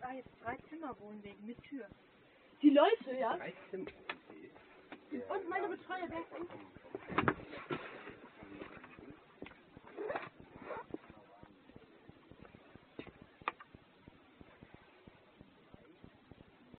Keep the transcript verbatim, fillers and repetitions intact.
da jetzt drei Zimmer wohnen wegen mit Tür. Die Leute, ja? Drei Zimmer. Und meine Betreuer werden